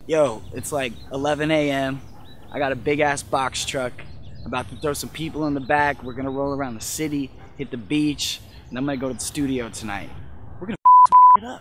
Yo, it's like 11 a.m. I got a big ass box truck. About to throw some people in the back. We're gonna roll around the city, hit the beach, and I'm gonna go to the studio tonight. We're gonna it up.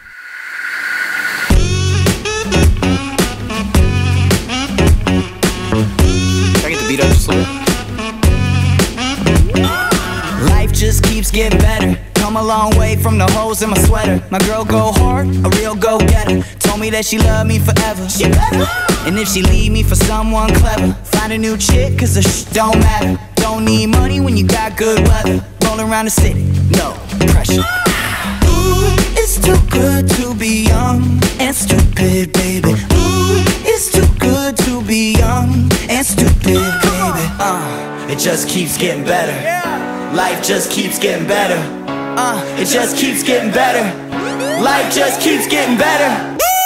Can I get the beat up just a little bit? Life just keeps getting better. Come a long way from the holes in my sweater. My girl go hard, a real go-getter. Told me that she loved me forever. She better. And if she leave me for someone clever, find a new chick, cause the shit don't matter. Don't need money when you got good weather. Rolling around the city, no pressure. Ooh, it's too good to be young and stupid, baby. Ooh, it's too good to be young and stupid, baby. It just keeps getting better. Life just keeps getting better. It just keeps getting better. Life just keeps getting better.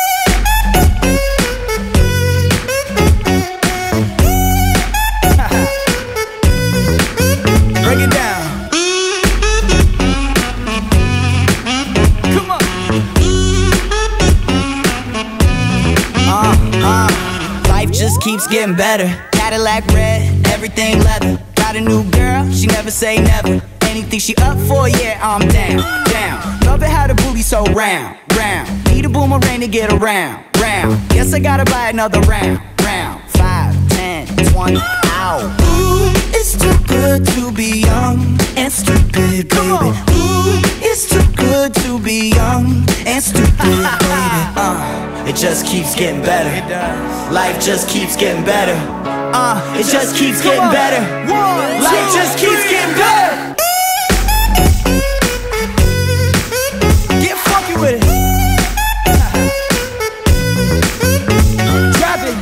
Break it down. Come on. Life just keeps getting better. Cadillac red, everything leather. Got a new girl, she never say never. Anything she up for, yeah, I'm down, down. Love it how the booty so round, round. Need a boomerang to get around, round. Guess I gotta buy another round, round. 5, 10, 20, ow. Ooh, it's too good to be young and stupid, baby. Ooh, it's too good to be young and stupid, baby. It just keeps getting better. Life just keeps getting better. It just keeps getting better. Life just keeps getting better. Get funky with it. Drop it.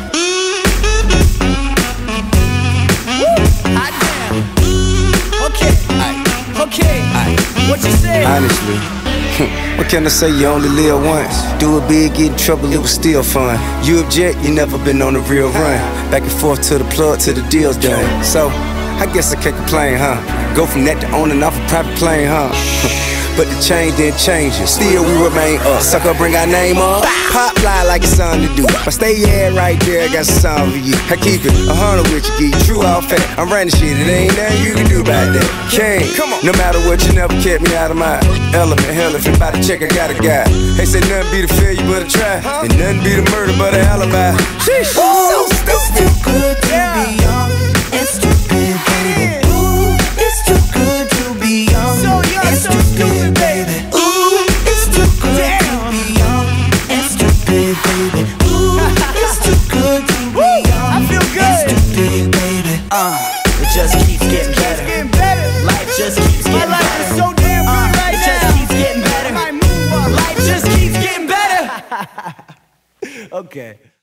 Hot damn. Okay. What you say? Honestly, what can I say? You only live once. Do it big, get in trouble, it was still fun. You object, you never been on a real run. Back and forth to the plug till the deal's done. So, I guess I can't complain, huh? Go from that to owning off a private plane, huh? But the change didn't change it. Still we remain up. Sucker, bring our name up. Pop fly like it's something to do. But stay right there, I got some song for you. I keep it 100 with you, get true all fat. I'm running shit, it ain't nothing you can do about that. Can't, no matter what, you never kept me out of my element. Hell, if you about to check, I got a guy. They say nothing be the failure but a try, and nothing be the murder but a alibi. Sheesh. Ooh, it's too good to be young and stupid, baby. Ooh, it's too good to be young and stupid, baby. Ooh, it's too good to be young and stupid, baby. Ooh, it's too good to be young and stupid, baby. It just keeps getting better. Life just keeps getting better. My life is so damn good right now. It just keeps getting better. Life just keeps getting better. Okay.